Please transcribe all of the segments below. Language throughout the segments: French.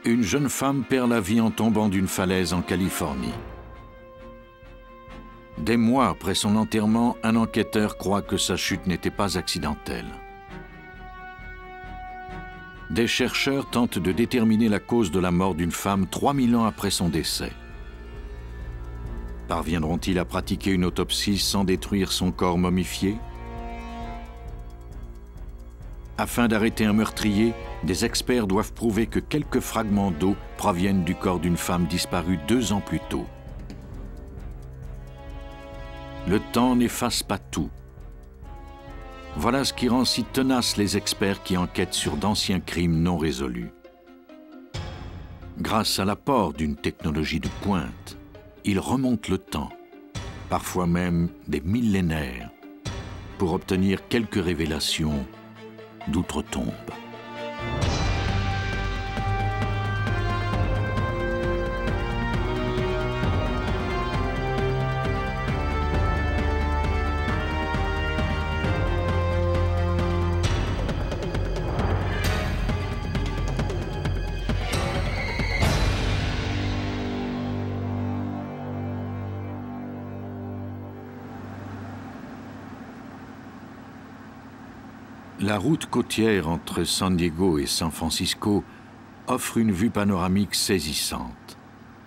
Une jeune femme perd la vie en tombant d'une falaise en Californie. Des mois après son enterrement, un enquêteur croit que sa chute n'était pas accidentelle. Des chercheurs tentent de déterminer la cause de la mort d'une femme 3000 ans après son décès. Parviendront-ils à pratiquer une autopsie sans détruire son corps momifié? Afin d'arrêter un meurtrier, des experts doivent prouver que quelques fragments d'eau proviennent du corps d'une femme disparue 2 ans plus tôt. Le temps n'efface pas tout. Voilà ce qui rend si tenaces les experts qui enquêtent sur d'anciens crimes non résolus. Grâce à l'apport d'une technologie de pointe, ils remontent le temps, parfois même des millénaires, pour obtenir quelques révélations d'outre-tombe. La route côtière entre San Diego et San Francisco offre une vue panoramique saisissante.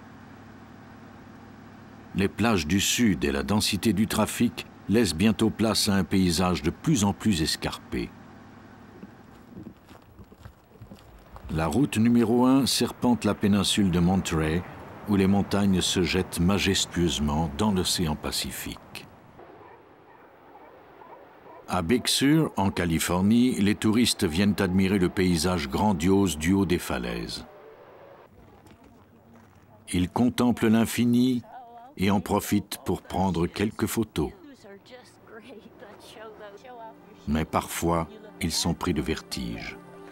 Les plages du sud et la densité du trafic laissent bientôt place à un paysage de plus en plus escarpé. La route numéro 1 serpente la péninsule de Monterey, où les montagnes se jettent majestueusement dans l'océan Pacifique. À Big Sur, en Californie, les touristes viennent admirer le paysage grandiose du haut des falaises. Ils contemplent l'infini et en profitent pour prendre quelques photos. Mais parfois, ils sont pris de vertige.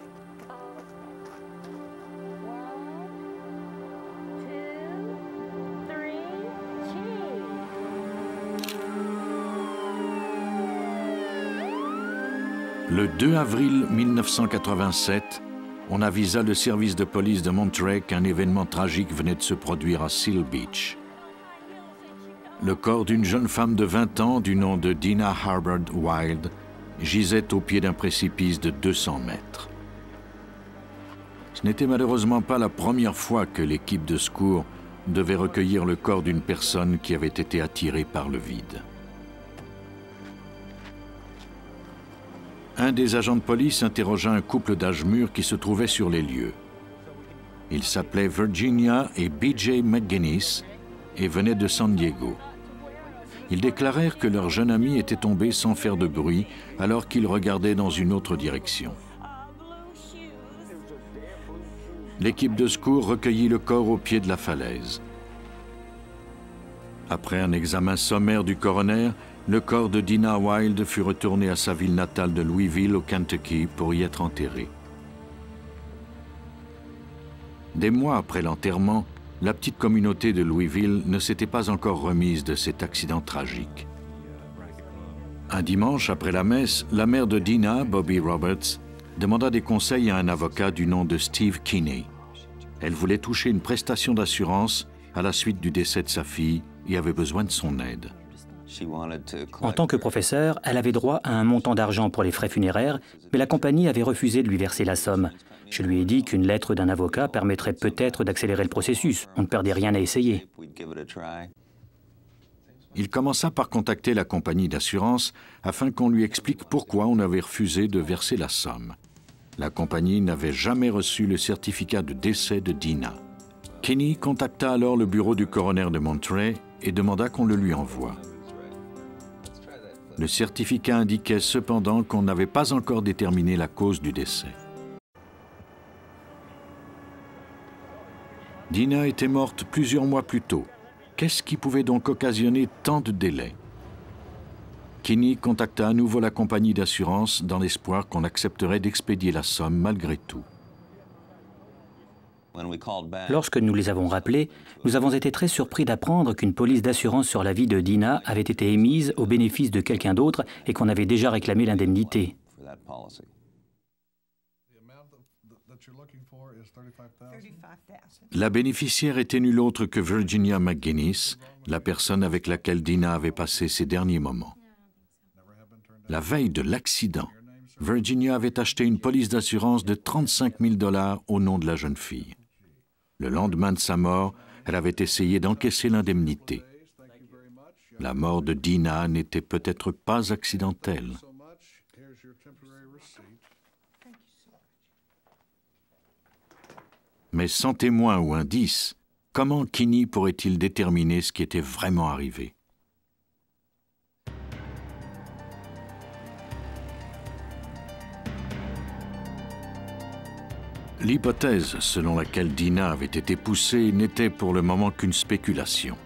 Le 2 avril 1987, on avisa le service de police de Monterey qu'un événement tragique venait de se produire à Seal Beach. Le corps d'une jeune femme de 20 ans du nom de Dina Harbord Wild gisait au pied d'un précipice de 200 mètres. Ce n'était malheureusement pas la première fois que l'équipe de secours devait recueillir le corps d'une personne qui avait été attirée par le vide. Un des agents de police interrogea un couple d'âge mûr qui se trouvait sur les lieux. Ils s'appelaient Virginia et B.J. McGinnis et venaient de San Diego. Ils déclarèrent que leur jeune ami était tombé sans faire de bruit alors qu'il regardait dans une autre direction. L'équipe de secours recueillit le corps au pied de la falaise. Après un examen sommaire du coroner, le corps de Dina Wild fut retourné à sa ville natale de Louisville, au Kentucky, pour y être enterré. Des mois après l'enterrement, la petite communauté de Louisville ne s'était pas encore remise de cet accident tragique. Un dimanche, après la messe, la mère de Dina, Bobby Roberts, demanda des conseils à un avocat du nom de Steve Kinney. Elle voulait toucher une prestation d'assurance à la suite du décès de sa fille et avait besoin de son aide. En tant que professeur, elle avait droit à un montant d'argent pour les frais funéraires, mais la compagnie avait refusé de lui verser la somme. Je lui ai dit qu'une lettre d'un avocat permettrait peut-être d'accélérer le processus. On ne perdait rien à essayer. Il commença par contacter la compagnie d'assurance afin qu'on lui explique pourquoi on avait refusé de verser la somme. La compagnie n'avait jamais reçu le certificat de décès de Dina. Kenny contacta alors le bureau du coroner de Monterey et demanda qu'on le lui envoie. Le certificat indiquait cependant qu'on n'avait pas encore déterminé la cause du décès. Dina était morte plusieurs mois plus tôt. Qu'est-ce qui pouvait donc occasionner tant de délais? Kenny contacta à nouveau la compagnie d'assurance dans l'espoir qu'on accepterait d'expédier la somme malgré tout. Lorsque nous les avons rappelés, nous avons été très surpris d'apprendre qu'une police d'assurance sur la vie de Dina avait été émise au bénéfice de quelqu'un d'autre et qu'on avait déjà réclamé l'indemnité. La bénéficiaire était nulle autre que Virginia McGuinness, la personne avec laquelle Dina avait passé ses derniers moments. La veille de l'accident, Virginia avait acheté une police d'assurance de 35 000 $ au nom de la jeune fille. Le lendemain de sa mort, elle avait essayé d'encaisser l'indemnité. La mort de Dina n'était peut-être pas accidentelle. Mais sans témoin ou indice, comment Kinney pourrait-il déterminer ce qui était vraiment arrivé? L'hypothèse selon laquelle Dina avait été poussée n'était pour le moment qu'une spéculation.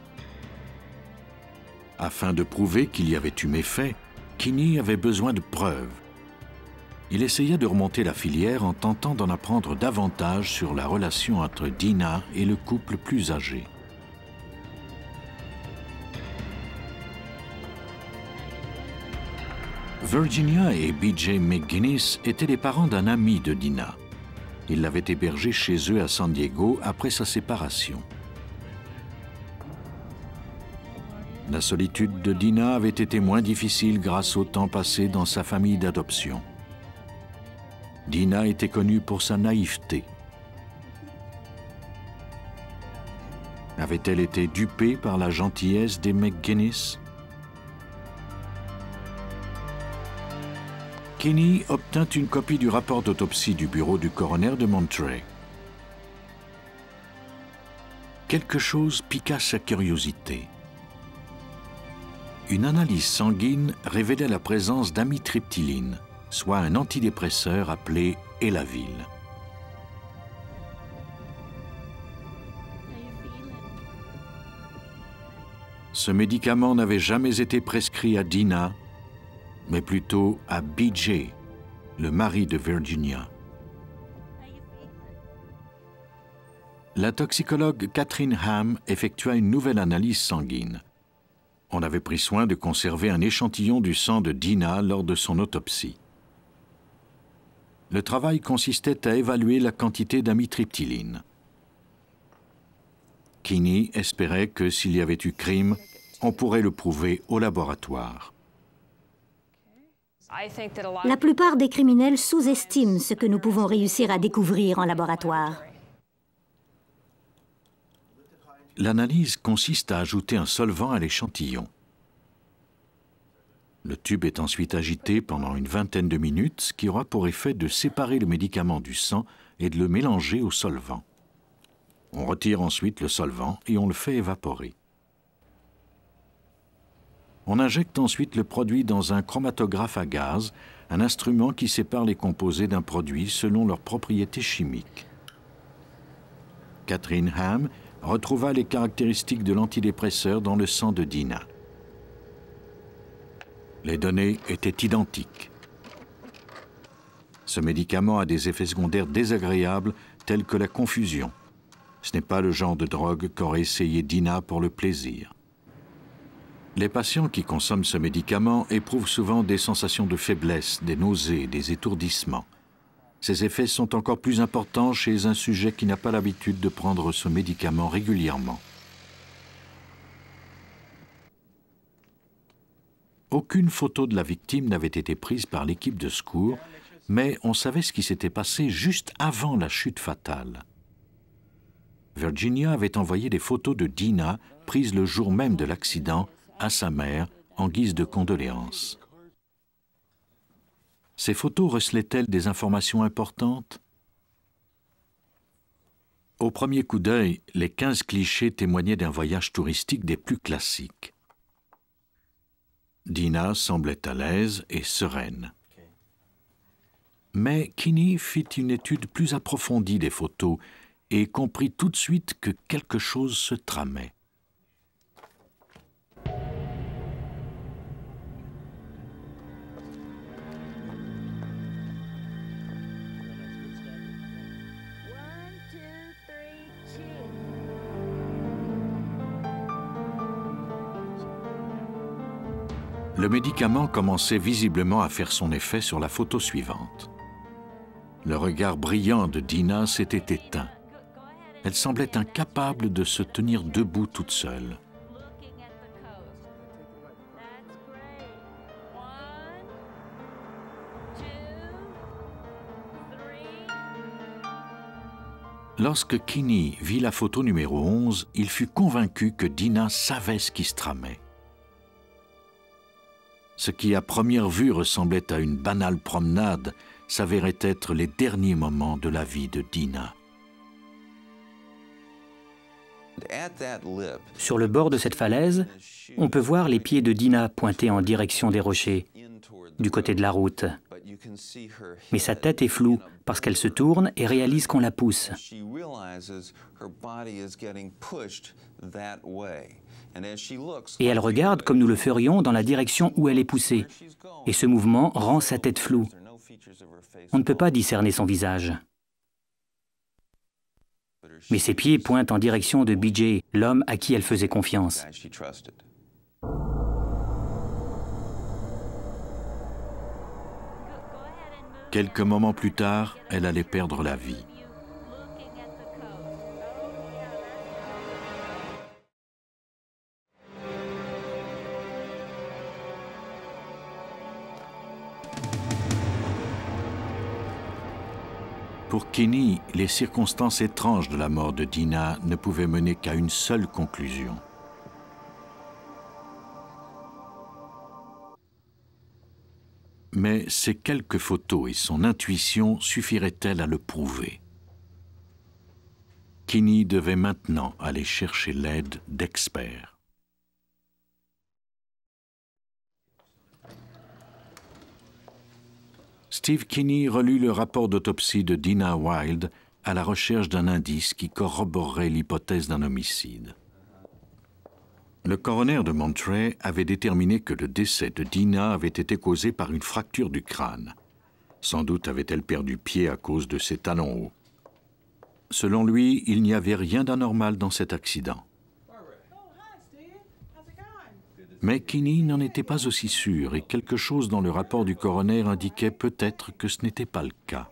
Afin de prouver qu'il y avait eu méfait, Kinney avait besoin de preuves. Il essaya de remonter la filière en tentant d'en apprendre davantage sur la relation entre Dina et le couple plus âgé. Virginia et B.J. McGuinness étaient les parents d'un ami de Dina. Ils l'avaient hébergée chez eux à San Diego après sa séparation. La solitude de Dina avait été moins difficile grâce au temps passé dans sa famille d'adoption. Dina était connue pour sa naïveté. Avait-elle été dupée par la gentillesse des McGuinness? Kinney obtint une copie du rapport d'autopsie du bureau du coroner de Monterey. Quelque chose piqua sa curiosité. Une analyse sanguine révélait la présence d'amitriptyline, soit un antidépresseur appelé Elavil. Ce médicament n'avait jamais été prescrit à Dina, mais plutôt à B.J., le mari de Virginia. La toxicologue Catherine Ham effectua une nouvelle analyse sanguine. On avait pris soin de conserver un échantillon du sang de Dina lors de son autopsie. Le travail consistait à évaluer la quantité d'amitriptyline. Kinney espérait que s'il y avait eu crime, on pourrait le prouver au laboratoire. La plupart des criminels sous-estiment ce que nous pouvons réussir à découvrir en laboratoire. L'analyse consiste à ajouter un solvant à l'échantillon. Le tube est ensuite agité pendant une vingtaine de minutes, ce qui aura pour effet de séparer le médicament du sang et de le mélanger au solvant. On retire ensuite le solvant et on le fait évaporer. On injecte ensuite le produit dans un chromatographe à gaz, un instrument qui sépare les composés d'un produit selon leurs propriétés chimiques. Catherine Ham retrouva les caractéristiques de l'antidépresseur dans le sang de Dina. Les données étaient identiques. Ce médicament a des effets secondaires désagréables tels que la confusion. Ce n'est pas le genre de drogue qu'aurait essayé Dina pour le plaisir. Les patients qui consomment ce médicament éprouvent souvent des sensations de faiblesse, des nausées, des étourdissements. Ces effets sont encore plus importants chez un sujet qui n'a pas l'habitude de prendre ce médicament régulièrement. Aucune photo de la victime n'avait été prise par l'équipe de secours, mais on savait ce qui s'était passé juste avant la chute fatale. Virginia avait envoyé des photos de Dina, prises le jour même de l'accident, à sa mère en guise de condoléances. Ces photos recelaient-elles des informations importantes? Au premier coup d'œil, les 15 clichés témoignaient d'un voyage touristique des plus classiques. Dina semblait à l'aise et sereine. Mais Kinney fit une étude plus approfondie des photos et comprit tout de suite que quelque chose se tramait. Le médicament commençait visiblement à faire son effet sur la photo suivante. Le regard brillant de Dina s'était éteint. Elle semblait incapable de se tenir debout toute seule. Lorsque Kinney vit la photo numéro 11, il fut convaincu que Dina savait ce qui se tramait. Ce qui à première vue ressemblait à une banale promenade s'avérait être les derniers moments de la vie de Dina. Sur le bord de cette falaise, on peut voir les pieds de Dina pointés en direction des rochers, du côté de la route. Mais sa tête est floue parce qu'elle se tourne et réalise qu'on la pousse. Et elle regarde comme nous le ferions dans la direction où elle est poussée. Et ce mouvement rend sa tête floue. On ne peut pas discerner son visage. Mais ses pieds pointent en direction de BJ, l'homme à qui elle faisait confiance. Quelques moments plus tard, elle allait perdre la vie. Pour Kinney, les circonstances étranges de la mort de Dina ne pouvaient mener qu'à une seule conclusion. Mais ces quelques photos et son intuition suffiraient-elles à le prouver? Kinney devait maintenant aller chercher l'aide d'experts. Steve Kinney relut le rapport d'autopsie de Dina Wilde à la recherche d'un indice qui corroborerait l'hypothèse d'un homicide. Le coroner de Monterey avait déterminé que le décès de Dina avait été causé par une fracture du crâne. Sans doute avait-elle perdu pied à cause de ses talons hauts. Selon lui, il n'y avait rien d'anormal dans cet accident. Mais Kinney n'en était pas aussi sûr et quelque chose dans le rapport du coroner indiquait peut-être que ce n'était pas le cas.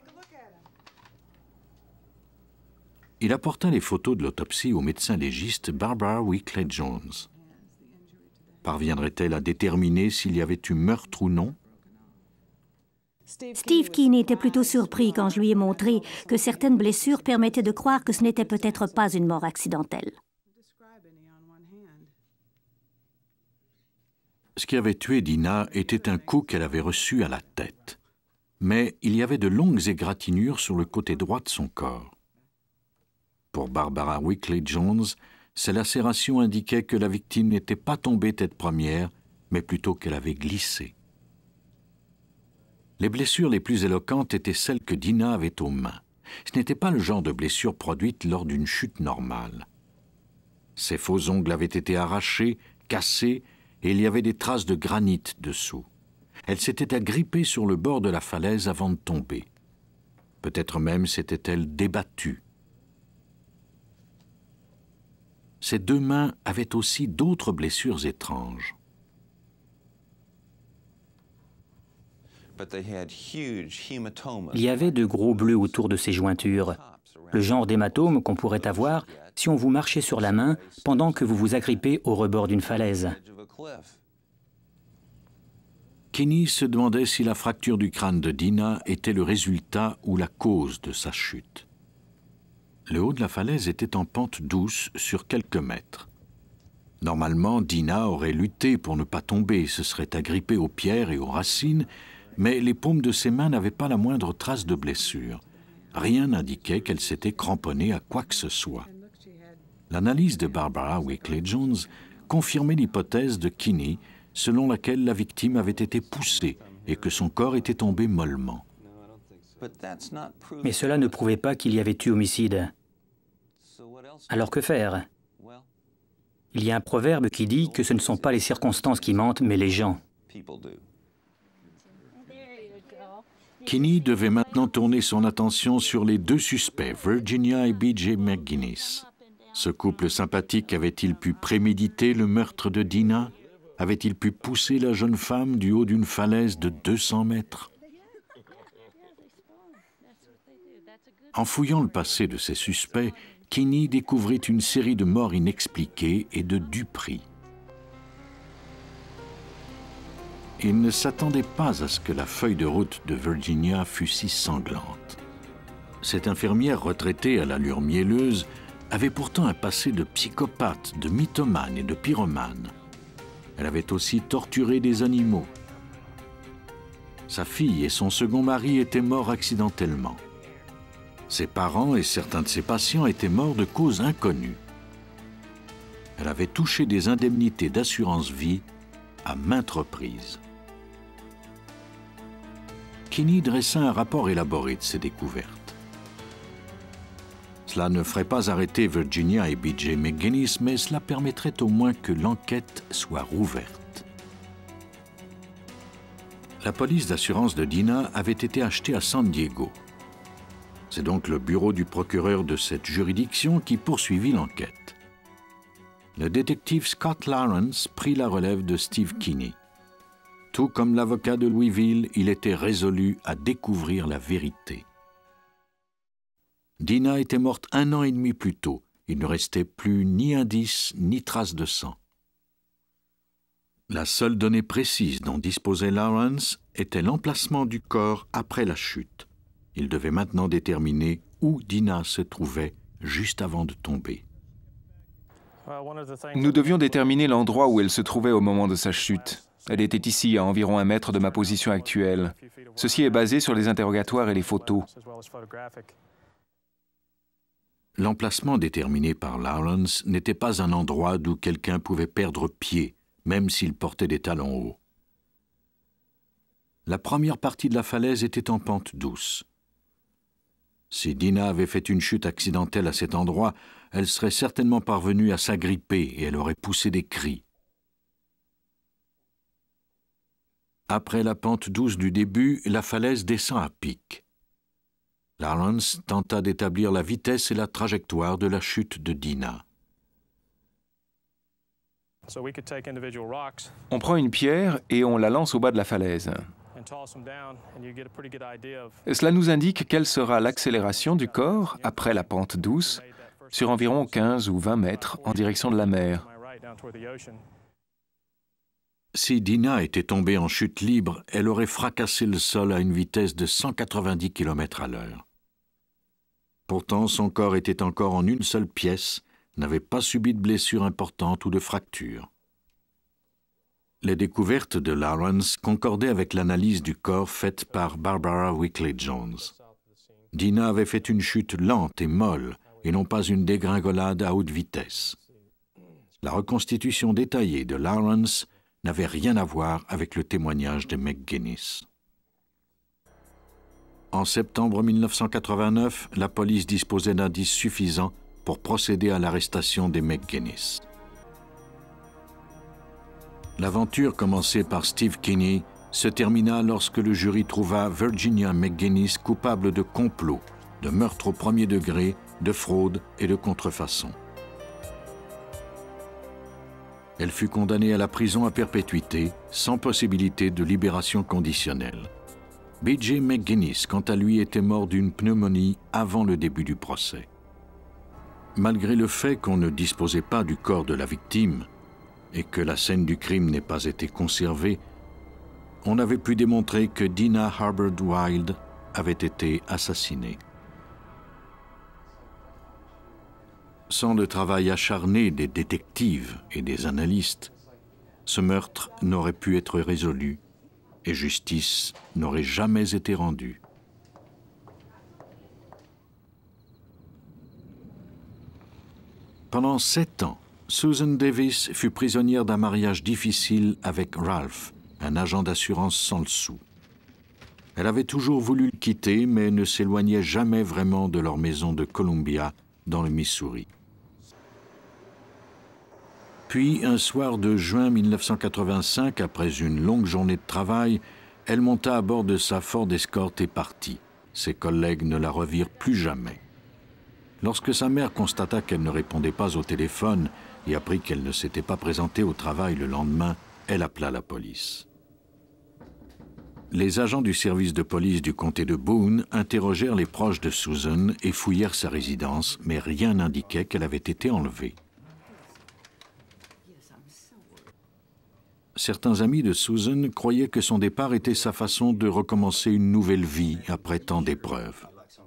Il apporta les photos de l'autopsie au médecin légiste Barbara Weekly Jones. Parviendrait-elle à déterminer s'il y avait eu meurtre ou non? Steve Kinney était plutôt surpris quand je lui ai montré que certaines blessures permettaient de croire que ce n'était peut-être pas une mort accidentelle. Ce qui avait tué Dina était un coup qu'elle avait reçu à la tête. Mais il y avait de longues égratignures sur le côté droit de son corps. Pour Barbara Weekly Jones, ces lacérations indiquaient que la victime n'était pas tombée tête première, mais plutôt qu'elle avait glissé. Les blessures les plus éloquentes étaient celles que Dina avait aux mains. Ce n'était pas le genre de blessure produite lors d'une chute normale. Ses faux ongles avaient été arrachés, cassés, et il y avait des traces de granit dessous. Elle s'était agrippée sur le bord de la falaise avant de tomber. Peut-être même s'était-elle débattue. Ses deux mains avaient aussi d'autres blessures étranges. Il y avait de gros bleus autour de ces jointures, le genre d'hématome qu'on pourrait avoir si on vous marchait sur la main pendant que vous vous agrippez au rebord d'une falaise. Kinney se demandait si la fracture du crâne de Dina était le résultat ou la cause de sa chute. Le haut de la falaise était en pente douce sur quelques mètres. Normalement, Dina aurait lutté pour ne pas tomber, se serait agrippée aux pierres et aux racines, mais les paumes de ses mains n'avaient pas la moindre trace de blessure. Rien n'indiquait qu'elle s'était cramponnée à quoi que ce soit. L'analyse de Barbara Weekly Jones confirmait l'hypothèse de Kinney, selon laquelle la victime avait été poussée et que son corps était tombé mollement. Mais cela ne prouvait pas qu'il y avait eu homicide. Alors que faire? Il y a un proverbe qui dit que ce ne sont pas les circonstances qui mentent, mais les gens. Kinney devait maintenant tourner son attention sur les deux suspects, Virginia et B.J. McGuinness. Ce couple sympathique avait-il pu préméditer le meurtre de Dina? Avait-il pu pousser la jeune femme du haut d'une falaise de 200 mètres? En fouillant le passé de ces suspects, Kinney découvrit une série de morts inexpliquées et de duperies. Il ne s'attendait pas à ce que la feuille de route de Virginia fût si sanglante. Cette infirmière retraitée à l'allure mielleuse avait pourtant un passé de psychopathe, de mythomane et de pyromane. Elle avait aussi torturé des animaux. Sa fille et son second mari étaient morts accidentellement. Ses parents et certains de ses patients étaient morts de causes inconnues. Elle avait touché des indemnités d'assurance vie à maintes reprises. Kinney dressa un rapport élaboré de ses découvertes. Cela ne ferait pas arrêter Virginia et B.J. McGinnis, mais cela permettrait au moins que l'enquête soit rouverte. La police d'assurance de Dinah avait été achetée à San Diego. C'est donc le bureau du procureur de cette juridiction qui poursuivit l'enquête. Le détective Scott Lawrence prit la relève de Steve Kinney. Tout comme l'avocat de Louisville, il était résolu à découvrir la vérité. Dinah était morte 1 an et demi plus tôt. Il ne restait plus ni indice ni trace de sang. La seule donnée précise dont disposait Lawrence était l'emplacement du corps après la chute. Il devait maintenant déterminer où Dinah se trouvait juste avant de tomber. Nous devions déterminer l'endroit où elle se trouvait au moment de sa chute. Elle était ici, à environ 1 mètre de ma position actuelle. Ceci est basé sur les interrogatoires et les photos. L'emplacement déterminé par Lawrence n'était pas un endroit d'où quelqu'un pouvait perdre pied, même s'il portait des talons hauts. La première partie de la falaise était en pente douce. Si Dinah avait fait une chute accidentelle à cet endroit, elle serait certainement parvenue à s'agripper et elle aurait poussé des cris. Après la pente douce du début, la falaise descend à pic. Lawrence tenta d'établir la vitesse et la trajectoire de la chute de Dinah. On prend une pierre et on la lance au bas de la falaise. Cela nous indique quelle sera l'accélération du corps après la pente douce sur environ 15 ou 20 mètres en direction de la mer. Si Dinah était tombée en chute libre, elle aurait fracassé le sol à une vitesse de 190 km/h. Pourtant, son corps était encore en une seule pièce, n'avait pas subi de blessures importantes ou de fractures. Les découvertes de Lawrence concordaient avec l'analyse du corps faite par Barbara Wickley-Jones. Dinah avait fait une chute lente et molle, et non pas une dégringolade à haute vitesse. La reconstitution détaillée de Lawrence n'avait rien à voir avec le témoignage de McGinnis. En septembre 1989, la police disposait d'indices suffisants pour procéder à l'arrestation des McGinnis. L'aventure commencée par Steve Kinney se termina lorsque le jury trouva Virginia McGinnis coupable de complot, de meurtre au premier degré, de fraude et de contrefaçon. Elle fut condamnée à la prison à perpétuité, sans possibilité de libération conditionnelle. B.J. McGinnis, quant à lui, était mort d'une pneumonie avant le début du procès. Malgré le fait qu'on ne disposait pas du corps de la victime et que la scène du crime n'ait pas été conservée, on avait pu démontrer que Dinah Harbord Wild avait été assassinée. Sans le travail acharné des détectives et des analystes, ce meurtre n'aurait pu être résolu et justice n'aurait jamais été rendue. Pendant 7 ans, Susan Davis fut prisonnière d'un mariage difficile avec Ralph, un agent d'assurance sans le sou. Elle avait toujours voulu le quitter, mais ne s'éloignait jamais vraiment de leur maison de Columbia, dans le Missouri. Puis, un soir de juin 1985, après une longue journée de travail, elle monta à bord de sa Ford Escort et partit. Ses collègues ne la revirent plus jamais. Lorsque sa mère constata qu'elle ne répondait pas au téléphone et apprit qu'elle ne s'était pas présentée au travail le lendemain, elle appela la police. Les agents du service de police du comté de Boone interrogèrent les proches de Susan et fouillèrent sa résidence, mais rien n'indiquait qu'elle avait été enlevée. Certains amis de Susan croyaient que son départ était sa façon de recommencer une nouvelle vie après tant d'épreuves.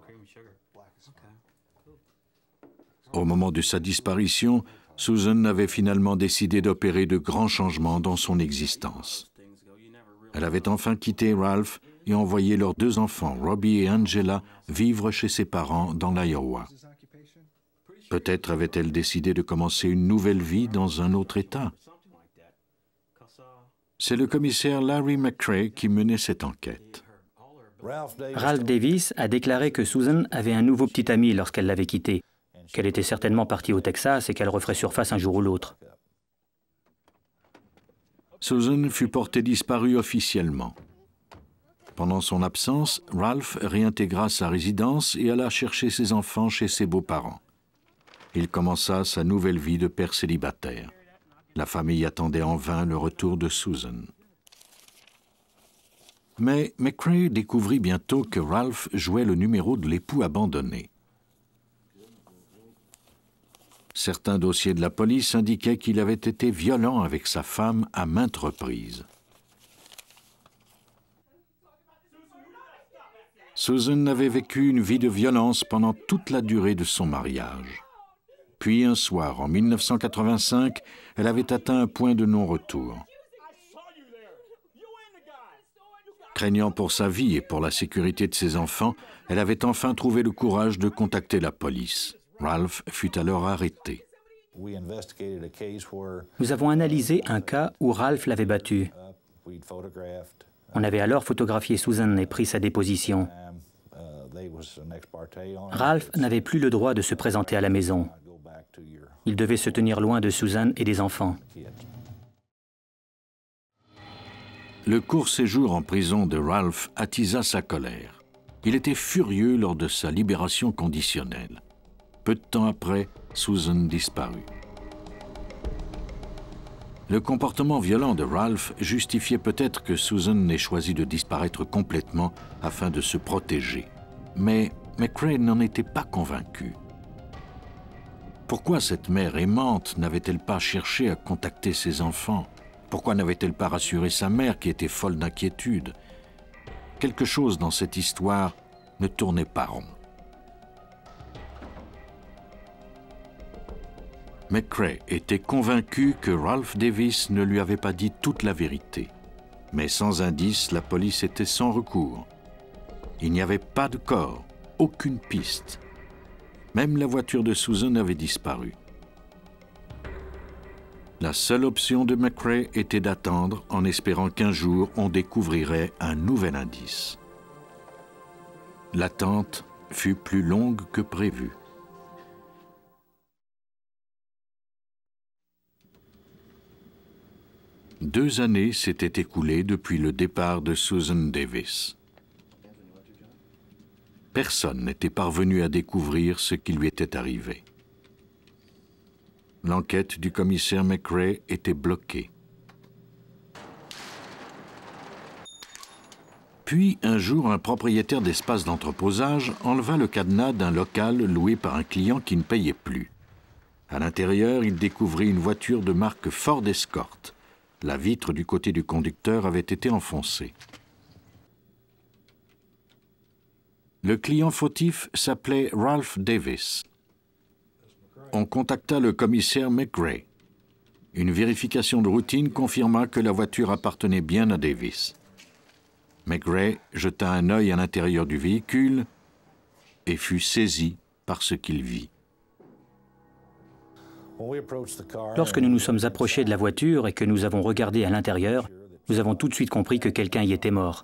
Au moment de sa disparition, Susan avait finalement décidé d'opérer de grands changements dans son existence. Elle avait enfin quitté Ralph et envoyé leurs 2 enfants, Robbie et Angela, vivre chez ses parents dans l'Iowa. Peut-être avait-elle décidé de commencer une nouvelle vie dans un autre État. C'est le commissaire Larry McCray qui menait cette enquête. Ralph Davis a déclaré que Susan avait un nouveau petit ami lorsqu'elle l'avait quitté, qu'elle était certainement partie au Texas et qu'elle referait surface un jour ou l'autre. Susan fut portée disparue officiellement. Pendant son absence, Ralph réintégra sa résidence et alla chercher ses enfants chez ses beaux-parents. Il commença sa nouvelle vie de père célibataire. La famille attendait en vain le retour de Susan. Mais McCray découvrit bientôt que Ralph jouait le numéro de l'époux abandonné. Certains dossiers de la police indiquaient qu'il avait été violent avec sa femme à maintes reprises. Susan avait vécu une vie de violence pendant toute la durée de son mariage. Puis un soir, en 1985, elle avait atteint un point de non-retour. Craignant pour sa vie et pour la sécurité de ses enfants, elle avait enfin trouvé le courage de contacter la police. Ralph fut alors arrêté. Nous avons analysé un cas où Ralph l'avait battu. On avait alors photographié Susan et pris sa déposition. Ralph n'avait plus le droit de se présenter à la maison. Il devait se tenir loin de Susan et des enfants. Le court séjour en prison de Ralph attisa sa colère. Il était furieux lors de sa libération conditionnelle. Peu de temps après, Susan disparut. Le comportement violent de Ralph justifiait peut-être que Susan ait choisi de disparaître complètement afin de se protéger. Mais McCray n'en était pas convaincu. Pourquoi cette mère aimante n'avait-elle pas cherché à contacter ses enfants? Pourquoi n'avait-elle pas rassuré sa mère qui était folle d'inquiétude? Quelque chose dans cette histoire ne tournait pas rond. McCray était convaincu que Ralph Davis ne lui avait pas dit toute la vérité. Mais sans indice, la police était sans recours. Il n'y avait pas de corps, aucune piste. Même la voiture de Susan avait disparu. La seule option de McCray était d'attendre en espérant qu'un jour on découvrirait un nouvel indice. L'attente fut plus longue que prévu. Deux années s'étaient écoulées depuis le départ de Susan Davis. Personne n'était parvenu à découvrir ce qui lui était arrivé. L'enquête du commissaire McCray était bloquée. Puis, un jour, un propriétaire d'espace d'entreposage enleva le cadenas d'un local loué par un client qui ne payait plus. À l'intérieur, il découvrit une voiture de marque Ford Escort. La vitre du côté du conducteur avait été enfoncée. Le client fautif s'appelait Ralph Davis. On contacta le commissaire McCray. Une vérification de routine confirma que la voiture appartenait bien à Davis. McCray jeta un œil à l'intérieur du véhicule et fut saisi par ce qu'il vit. Lorsque nous nous sommes approchés de la voiture et que nous avons regardé à l'intérieur, nous avons tout de suite compris que quelqu'un y était mort.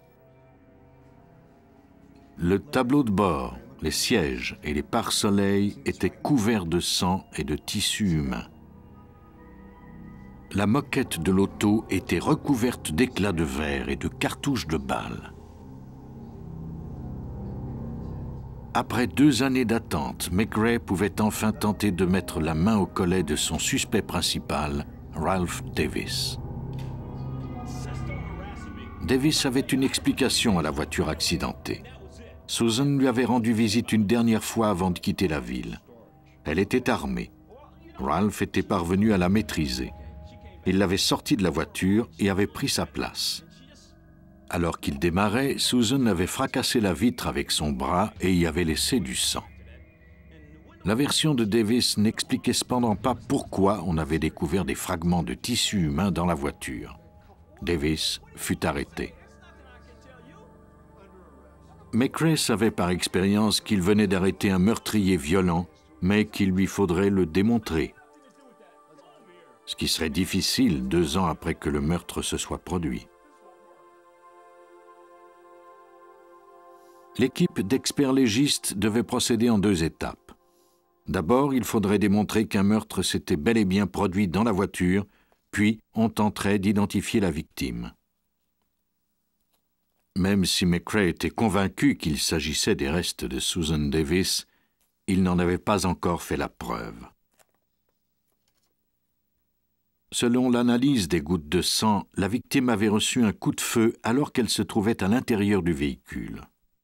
Le tableau de bord, les sièges et les pare-soleil étaient couverts de sang et de tissu humain. La moquette de l'auto était recouverte d'éclats de verre et de cartouches de balles. Après 2 années d'attente, McCray pouvait enfin tenter de mettre la main au collet de son suspect principal, Ralph Davis. Davis avait une explication à la voiture accidentée. Susan lui avait rendu visite une dernière fois avant de quitter la ville. Elle était armée. Ralph était parvenu à la maîtriser. Il l'avait sortie de la voiture et avait pris sa place. Alors qu'il démarrait, Susan avait fracassé la vitre avec son bras et y avait laissé du sang. La version de Davis n'expliquait cependant pas pourquoi on avait découvert des fragments de tissu humain dans la voiture. Davis fut arrêté. McRae savait par expérience qu'il venait d'arrêter un meurtrier violent, mais qu'il lui faudrait le démontrer. Ce qui serait difficile 2 ans après que le meurtre se soit produit. L'équipe d'experts légistes devait procéder en 2 étapes. D'abord, il faudrait démontrer qu'un meurtre s'était bel et bien produit dans la voiture, puis on tenterait d'identifier la victime. Même si McRae était convaincu qu'il s'agissait des restes de Susan Davis, il n'en avait pas encore fait la preuve. Selon l'analyse des gouttes de sang, la victime avait reçu un coup de feu alors qu'elle se trouvait à l'intérieur du véhicule.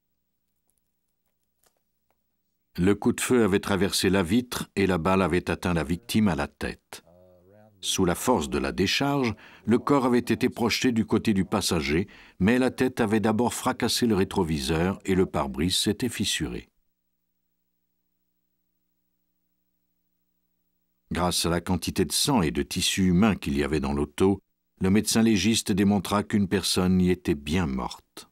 Le coup de feu avait traversé la vitre et la balle avait atteint la victime à la tête. Sous la force de la décharge, le corps avait été projeté du côté du passager, mais la tête avait d'abord fracassé le rétroviseur et le pare-brise s'était fissuré. Grâce à la quantité de sang et de tissu humain qu'il y avait dans l'auto, le médecin légiste démontra qu'une personne y était bien morte.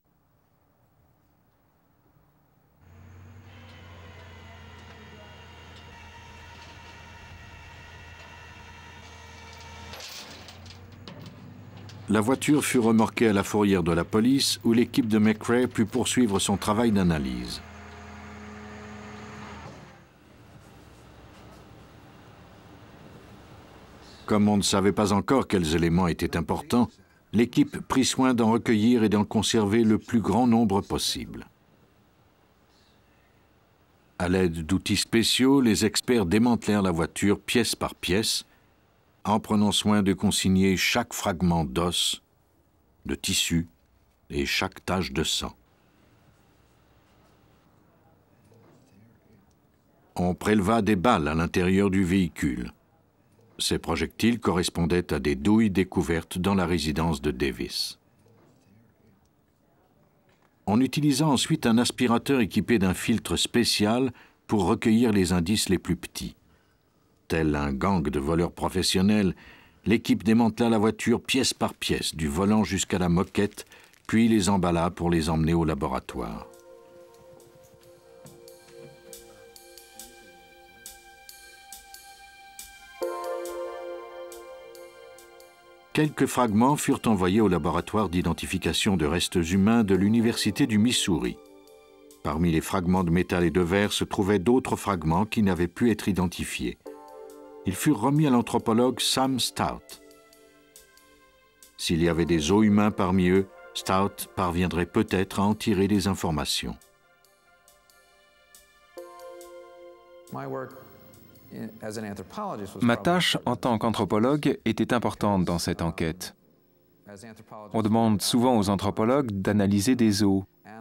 La voiture fut remorquée à la fourrière de la police où l'équipe de McRae put poursuivre son travail d'analyse. Comme on ne savait pas encore quels éléments étaient importants, l'équipe prit soin d'en recueillir et d'en conserver le plus grand nombre possible. À l'aide d'outils spéciaux, les experts démantelèrent la voiture pièce par pièce, en prenant soin de consigner chaque fragment d'os, de tissu et chaque tache de sang. On préleva des balles à l'intérieur du véhicule. Ces projectiles correspondaient à des douilles découvertes dans la résidence de Davis. On utilisa ensuite un aspirateur équipé d'un filtre spécial pour recueillir les indices les plus petits. Tel un gang de voleurs professionnels, l'équipe démantela la voiture pièce par pièce, du volant jusqu'à la moquette, puis les emballa pour les emmener au laboratoire. Quelques fragments furent envoyés au laboratoire d'identification de restes humains de l'Université du Missouri. Parmi les fragments de métal et de verre se trouvaient d'autres fragments qui n'avaient pu être identifiés. Ils furent remis à l'anthropologue Sam Stout. S'il y avait des os humains parmi eux, Stout parviendrait peut-être à en tirer des informations. Ma tâche en tant qu'anthropologue était importante dans cette enquête. On demande souvent aux anthropologues d'analyser des os.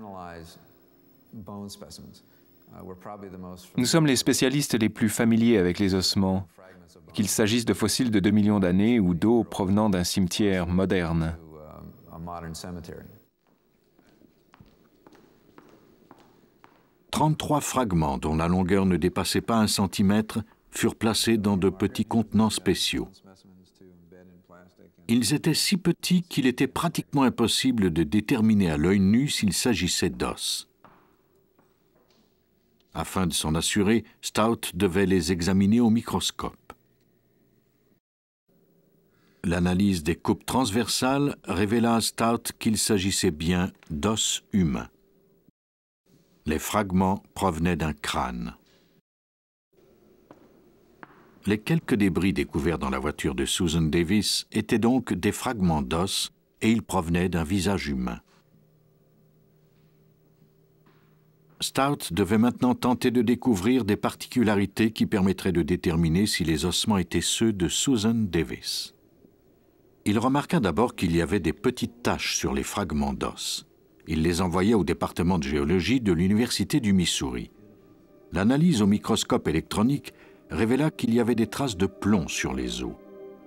Nous sommes les spécialistes les plus familiers avec les ossements, qu'il s'agisse de fossiles de 2 millions d'années ou d'os provenant d'un cimetière moderne. 33 fragments dont la longueur ne dépassait pas 1 centimètre furent placés dans de petits contenants spéciaux. Ils étaient si petits qu'il était pratiquement impossible de déterminer à l'œil nu s'il s'agissait d'os. Afin de s'en assurer, Stout devait les examiner au microscope. L'analyse des coupes transversales révéla à Stout qu'il s'agissait bien d'os humains. Les fragments provenaient d'un crâne. Les quelques débris découverts dans la voiture de Susan Davis étaient donc des fragments d'os et ils provenaient d'un visage humain. Stout devait maintenant tenter de découvrir des particularités qui permettraient de déterminer si les ossements étaient ceux de Susan Davis. Il remarqua d'abord qu'il y avait des petites taches sur les fragments d'os. Il les envoya au département de géologie de l'Université du Missouri. L'analyse au microscope électronique révéla qu'il y avait des traces de plomb sur les os.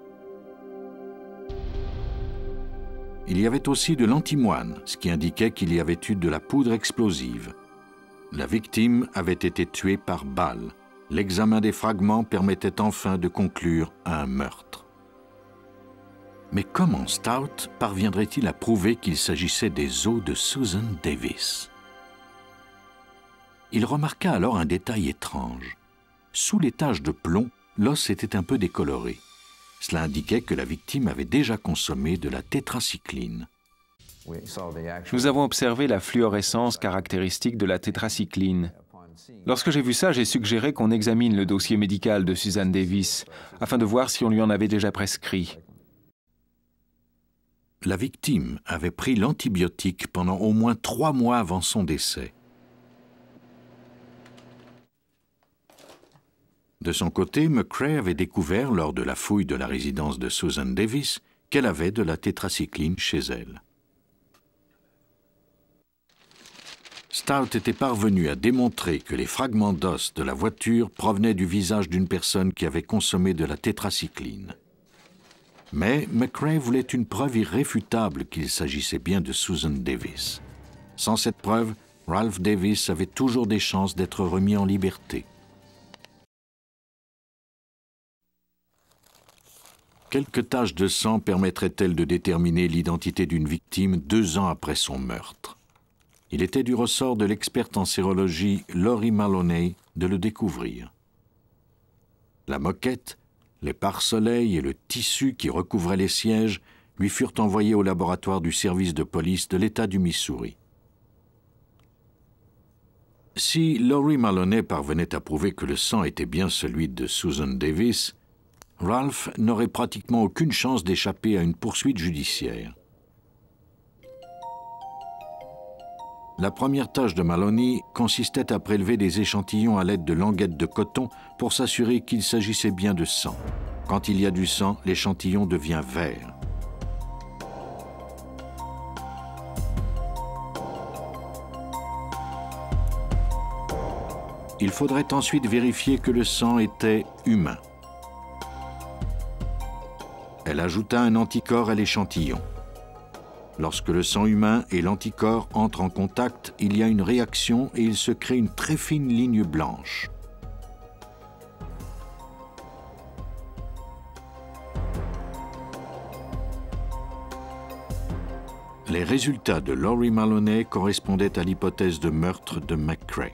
Il y avait aussi de l'antimoine, ce qui indiquait qu'il y avait eu de la poudre explosive. La victime avait été tuée par balle. L'examen des fragments permettait enfin de conclure à un meurtre. Mais comment Stout parviendrait-il à prouver qu'il s'agissait des os de Susan Davis? Il remarqua alors un détail étrange. Sous les taches de plomb, l'os était un peu décoloré. Cela indiquait que la victime avait déjà consommé de la tétracycline. Nous avons observé la fluorescence caractéristique de la tétracycline. Lorsque j'ai vu ça, j'ai suggéré qu'on examine le dossier médical de Susan Davis afin de voir si on lui en avait déjà prescrit. La victime avait pris l'antibiotique pendant au moins 3 mois avant son décès. De son côté, McCrae avait découvert, lors de la fouille de la résidence de Susan Davis, qu'elle avait de la tétracycline chez elle. Stout était parvenu à démontrer que les fragments d'os de la voiture provenaient du visage d'une personne qui avait consommé de la tétracycline. Mais McCrae voulait une preuve irréfutable qu'il s'agissait bien de Susan Davis. Sans cette preuve, Ralph Davis avait toujours des chances d'être remis en liberté. Quelques taches de sang permettraient-elles de déterminer l'identité d'une victime 2 ans après son meurtre? Il était du ressort de l'experte en sérologie Lori Maloney de le découvrir. La moquette, les pare-soleils et le tissu qui recouvrait les sièges lui furent envoyés au laboratoire du service de police de l'État du Missouri. Si Lori Maloney parvenait à prouver que le sang était bien celui de Susan Davis, Ralph n'aurait pratiquement aucune chance d'échapper à une poursuite judiciaire. La première tâche de Maloney consistait à prélever des échantillons à l'aide de languettes de coton pour s'assurer qu'il s'agissait bien de sang. Quand il y a du sang, l'échantillon devient vert. Il faudrait ensuite vérifier que le sang était humain. Elle ajouta un anticorps à l'échantillon. Lorsque le sang humain et l'anticorps entrent en contact, il y a une réaction et il se crée une très fine ligne blanche. Les résultats de Lori Maloney correspondaient à l'hypothèse de meurtre de McCrae.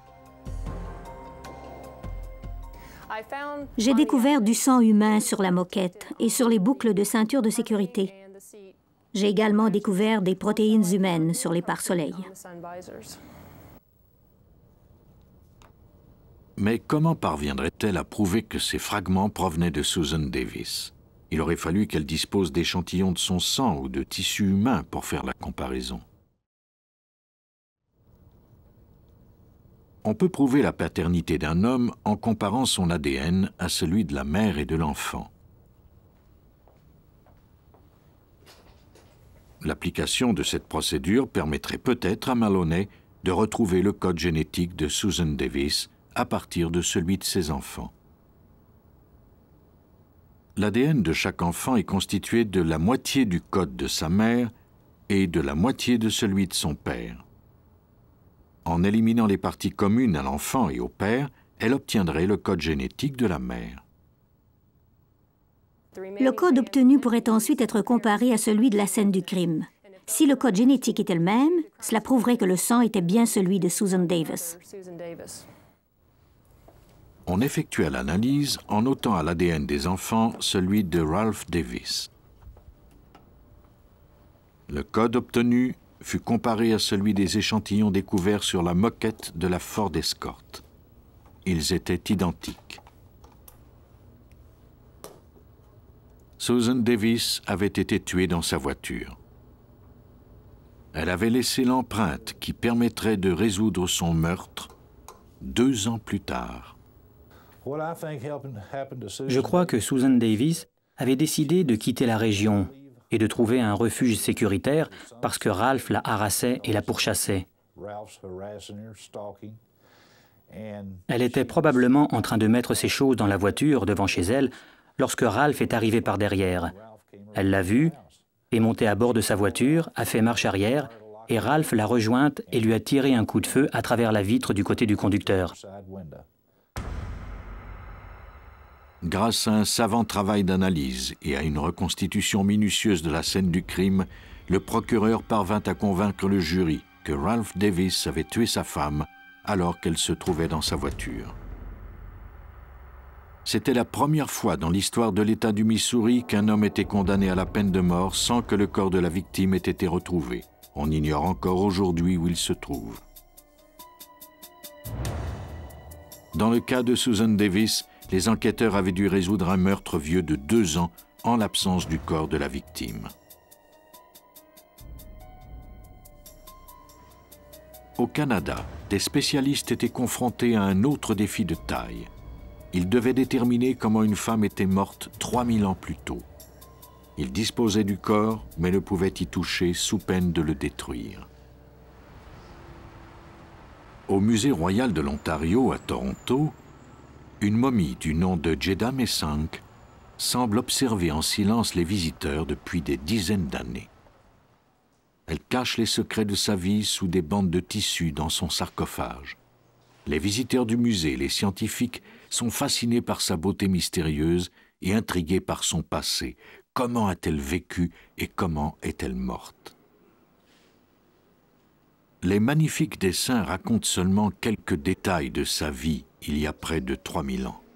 J'ai découvert du sang humain sur la moquette et sur les boucles de ceinture de sécurité. J'ai également découvert des protéines humaines sur les pare-soleils. Mais comment parviendrait-elle à prouver que ces fragments provenaient de Susan Davis? Il aurait fallu qu'elle dispose d'échantillons de son sang ou de tissus humains pour faire la comparaison. On peut prouver la paternité d'un homme en comparant son ADN à celui de la mère et de l'enfant. L'application de cette procédure permettrait peut-être à Maloney de retrouver le code génétique de Susan Davis à partir de celui de ses enfants. L'ADN de chaque enfant est constitué de la moitié du code de sa mère et de la moitié de celui de son père. En éliminant les parties communes à l'enfant et au père, elle obtiendrait le code génétique de la mère. Le code obtenu pourrait ensuite être comparé à celui de la scène du crime. Si le code génétique était le même, cela prouverait que le sang était bien celui de Susan Davis. On effectua l'analyse en notant à l'ADN des enfants celui de Ralph Davis. Le code obtenu fut comparé à celui des échantillons découverts sur la moquette de la Ford Escort. Ils étaient identiques. Susan Davis avait été tuée dans sa voiture. Elle avait laissé l'empreinte qui permettrait de résoudre son meurtre 2 ans plus tard. Je crois que Susan Davis avait décidé de quitter la région et de trouver un refuge sécuritaire parce que Ralph la harassait et la pourchassait. Elle était probablement en train de mettre ses choses dans la voiture devant chez elle lorsque Ralph est arrivé par derrière. Elle l'a vu, est monté à bord de sa voiture, a fait marche arrière et Ralph l'a rejointe et lui a tiré un coup de feu à travers la vitre du côté du conducteur. Grâce à un savant travail d'analyse et à une reconstitution minutieuse de la scène du crime, le procureur parvint à convaincre le jury que Ralph Davis avait tué sa femme alors qu'elle se trouvait dans sa voiture. C'était la première fois dans l'histoire de l'État du Missouri qu'un homme était condamné à la peine de mort sans que le corps de la victime ait été retrouvé. On ignore encore aujourd'hui où il se trouve. Dans le cas de Susan Davis, les enquêteurs avaient dû résoudre un meurtre vieux de 2 ans en l'absence du corps de la victime. Au Canada, des spécialistes étaient confrontés à un autre défi de taille. Ils devaient déterminer comment une femme était morte 3000 ans plus tôt. Ils disposaient du corps, mais ne pouvaient y toucher sous peine de le détruire. Au Musée royal de l'Ontario, à Toronto, une momie du nom de Jada Messank semble observer en silence les visiteurs depuis des dizaines d'années. Elle cache les secrets de sa vie sous des bandes de tissu dans son sarcophage. Les visiteurs du musée, les scientifiques, sont fascinés par sa beauté mystérieuse et intrigués par son passé. Comment a-t-elle vécu et comment est-elle morte? Les magnifiques dessins racontent seulement quelques détails de sa vie il y a près de 3000 ans.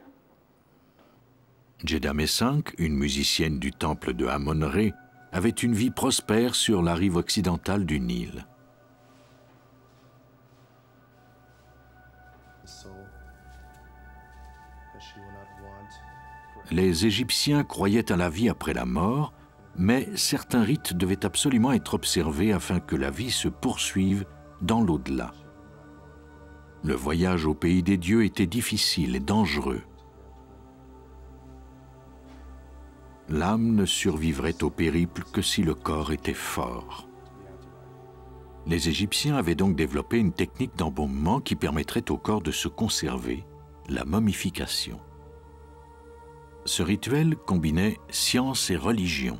Jada Messank, une musicienne du temple de Amon-Ré, avait une vie prospère sur la rive occidentale du Nil. Les Égyptiens croyaient à la vie après la mort, mais certains rites devaient absolument être observés afin que la vie se poursuive dans l'au-delà. Le voyage au pays des dieux était difficile et dangereux. L'âme ne survivrait au périple que si le corps était fort. Les Égyptiens avaient donc développé une technique d'embaumement qui permettrait au corps de se conserver, la momification. Ce rituel combinait science et religion.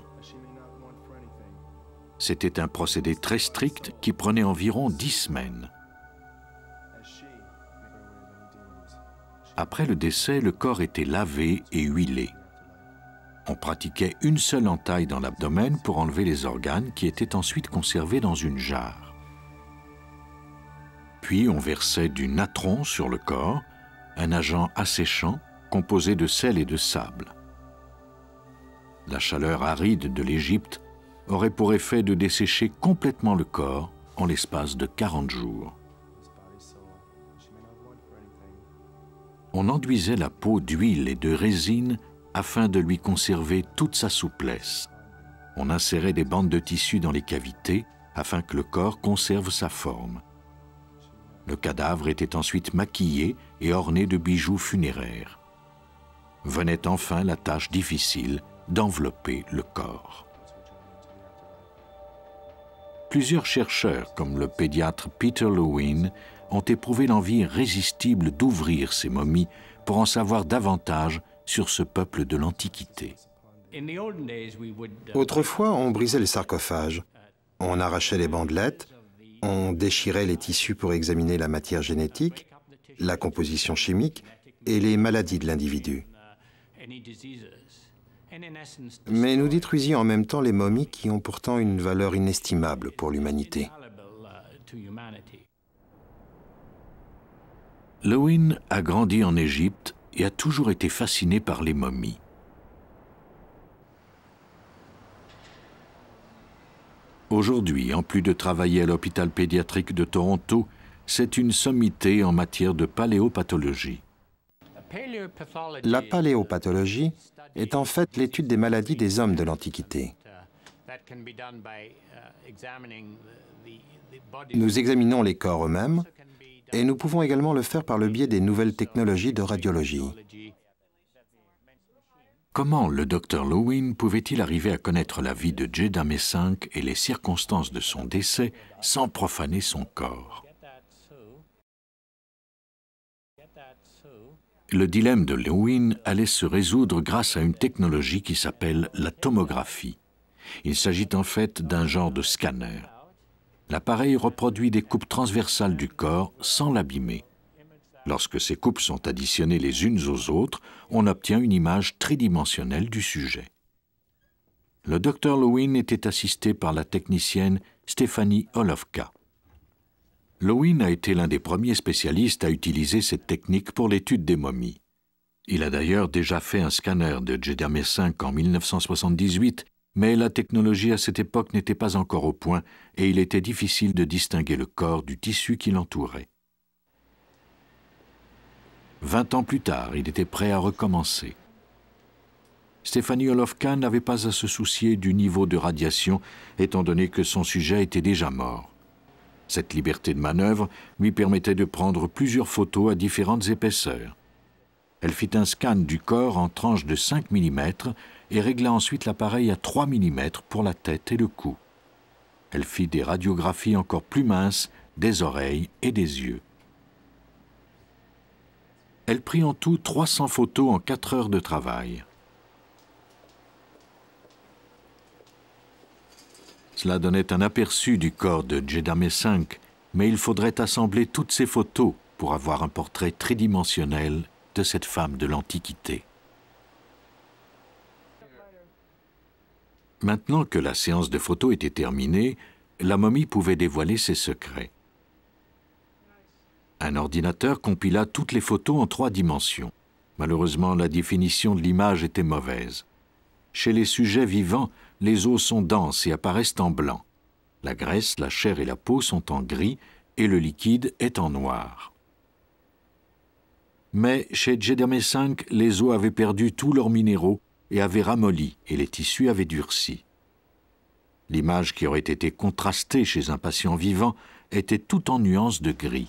C'était un procédé très strict qui prenait environ 10 semaines. Après le décès, le corps était lavé et huilé. On pratiquait une seule entaille dans l'abdomen pour enlever les organes qui étaient ensuite conservés dans une jarre. Puis on versait du natron sur le corps, un agent asséchant composé de sel et de sable. La chaleur aride de l'Égypte aurait pour effet de dessécher complètement le corps en l'espace de 40 jours. On enduisait la peau d'huile et de résine afin de lui conserver toute sa souplesse. On insérait des bandes de tissu dans les cavités afin que le corps conserve sa forme. Le cadavre était ensuite maquillé et orné de bijoux funéraires. Venait enfin la tâche difficile d'envelopper le corps. Plusieurs chercheurs, comme le pédiatre Peter Lewin, ont éprouvé l'envie irrésistible d'ouvrir ces momies pour en savoir davantage sur ce peuple de l'Antiquité. Autrefois, on brisait les sarcophages, on arrachait les bandelettes, on déchirait les tissus pour examiner la matière génétique, la composition chimique et les maladies de l'individu. Mais nous détruisions en même temps les momies qui ont pourtant une valeur inestimable pour l'humanité. Lewin a grandi en Égypte et a toujours été fasciné par les momies. Aujourd'hui, en plus de travailler à l'hôpital pédiatrique de Toronto, c'est une sommité en matière de paléopathologie. La paléopathologie est en fait l'étude des maladies des hommes de l'Antiquité. Nous examinons les corps eux-mêmes et nous pouvons également le faire par le biais des nouvelles technologies de radiologie. Comment le docteur Lewin pouvait-il arriver à connaître la vie de Jeda Messinck et les circonstances de son décès sans profaner son corps? Le dilemme de Lewin allait se résoudre grâce à une technologie qui s'appelle la tomographie. Il s'agit en fait d'un genre de scanner. L'appareil reproduit des coupes transversales du corps sans l'abîmer. Lorsque ces coupes sont additionnées les unes aux autres, on obtient une image tridimensionnelle du sujet. Le docteur Lewin était assisté par la technicienne Stephanie Holovka. Lewin a été l'un des premiers spécialistes à utiliser cette technique pour l'étude des momies. Il a d'ailleurs déjà fait un scanner de Jeda Messinck en 1978, mais la technologie à cette époque n'était pas encore au point et il était difficile de distinguer le corps du tissu qui l'entourait. 20 ans plus tard, il était prêt à recommencer. Stephanie Holovka n'avait pas à se soucier du niveau de radiation, étant donné que son sujet était déjà mort. Cette liberté de manœuvre lui permettait de prendre plusieurs photos à différentes épaisseurs. Elle fit un scan du corps en tranches de 5 mm et régla ensuite l'appareil à 3 mm pour la tête et le cou. Elle fit des radiographies encore plus minces des oreilles et des yeux. Elle prit en tout 300 photos en 4 heures de travail. Cela donnait un aperçu du corps de Jeda Messinck, mais il faudrait assembler toutes ces photos pour avoir un portrait tridimensionnel de cette femme de l'Antiquité. Maintenant que la séance de photos était terminée, la momie pouvait dévoiler ses secrets. Un ordinateur compila toutes les photos en 3 dimensions. Malheureusement, la définition de l'image était mauvaise. Chez les sujets vivants, les os sont denses et apparaissent en blanc. La graisse, la chair et la peau sont en gris et le liquide est en noir. Mais chez Jeda Messinck, les os avaient perdu tous leurs minéraux et avaient ramolli et les tissus avaient durci. L'image qui aurait été contrastée chez un patient vivant était tout en nuances de gris.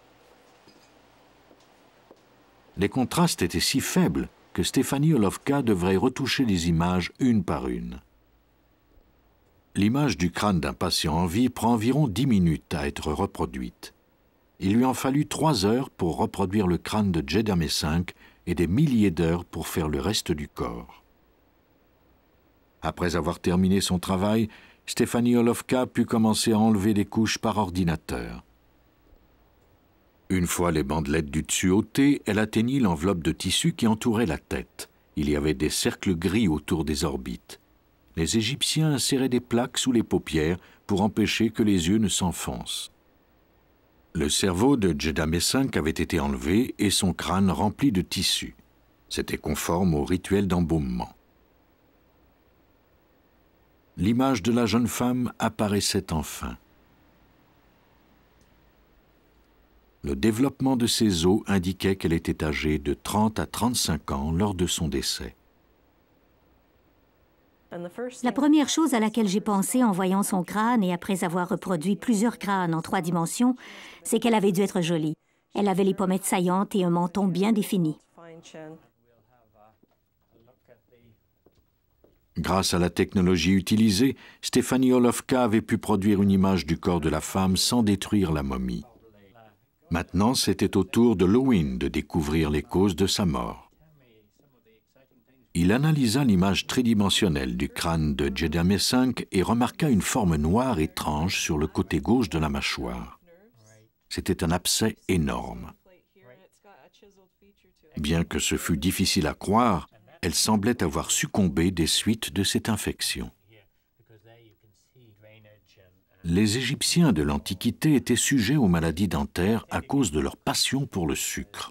Les contrastes étaient si faibles que Stephanie Holovka devrait retoucher les images une par une. L'image du crâne d'un patient en vie prend environ 10 minutes à être reproduite. Il lui en fallut 3 heures pour reproduire le crâne de Jeda Messinck et des milliers d'heures pour faire le reste du corps. Après avoir terminé son travail, Stephanie Holovka put commencer à enlever des couches par ordinateur. Une fois les bandelettes du dessus ôtées, elle atteignit l'enveloppe de tissu qui entourait la tête. Il y avait des cercles gris autour des orbites. Les Égyptiens inséraient des plaques sous les paupières pour empêcher que les yeux ne s'enfoncent. Le cerveau de Jeda Messinck avait été enlevé et son crâne rempli de tissu. C'était conforme au rituel d'embaumement. L'image de la jeune femme apparaissait enfin. Le développement de ses os indiquait qu'elle était âgée de 30 à 35 ans lors de son décès. La première chose à laquelle j'ai pensé en voyant son crâne et après avoir reproduit plusieurs crânes en 3 dimensions, c'est qu'elle avait dû être jolie. Elle avait les pommettes saillantes et un menton bien défini. Grâce à la technologie utilisée, Stephanie Holovka avait pu produire une image du corps de la femme sans détruire la momie. Maintenant, c'était au tour de Lewin de découvrir les causes de sa mort. Il analysa l'image tridimensionnelle du crâne de Jeda Messinck et remarqua une forme noire étrange sur le côté gauche de la mâchoire. C'était un abcès énorme. Bien que ce fût difficile à croire, elle semblait avoir succombé des suites de cette infection. Les Égyptiens de l'Antiquité étaient sujets aux maladies dentaires à cause de leur passion pour le sucre.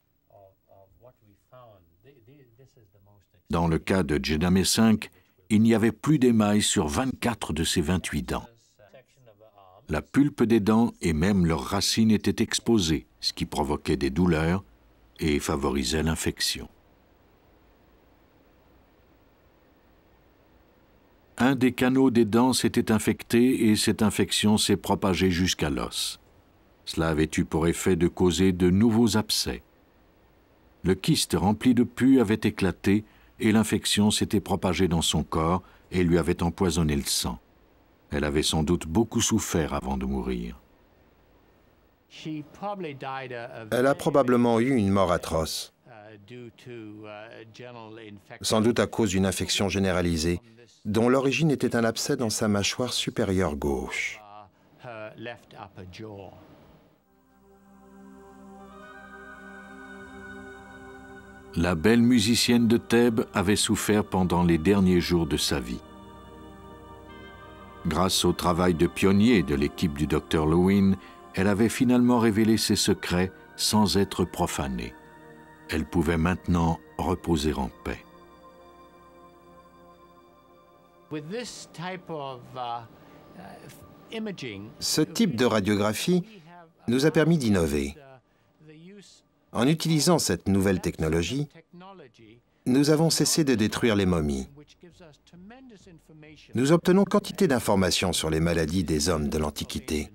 Dans le cas de Jeda Messinck, il n'y avait plus d'émail sur 24 de ses 28 dents. La pulpe des dents et même leurs racines étaient exposées, ce qui provoquait des douleurs et favorisait l'infection. Un des canaux des dents s'était infecté et cette infection s'est propagée jusqu'à l'os. Cela avait eu pour effet de causer de nouveaux abcès. Le kyste rempli de pus avait éclaté et l'infection s'était propagée dans son corps et lui avait empoisonné le sang. Elle avait sans doute beaucoup souffert avant de mourir. Elle a probablement eu une mort atroce, sans doute à cause d'une infection généralisée, dont l'origine était un abcès dans sa mâchoire supérieure gauche. La belle musicienne de Thèbes avait souffert pendant les derniers jours de sa vie. Grâce au travail de pionnier de l'équipe du Dr Lewin, elle avait finalement révélé ses secrets sans être profanée. Elle pouvait maintenant reposer en paix. Ce type de radiographie nous a permis d'innover. En utilisant cette nouvelle technologie, nous avons cessé de détruire les momies. Nous obtenons quantité d'informations sur les maladies des hommes de l'Antiquité.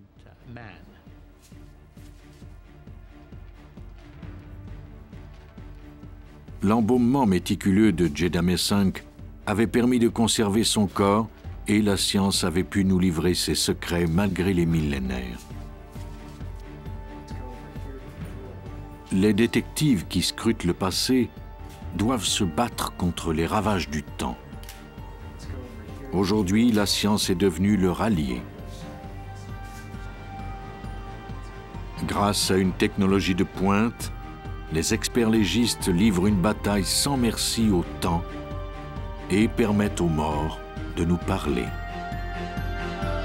L'embaumement méticuleux de Djedamé V avait permis de conserver son corps et la science avait pu nous livrer ses secrets malgré les millénaires. Les détectives qui scrutent le passé doivent se battre contre les ravages du temps. Aujourd'hui, la science est devenue leur allié. Grâce à une technologie de pointe, les experts légistes livrent une bataille sans merci au temps et permettent aux morts de nous parler.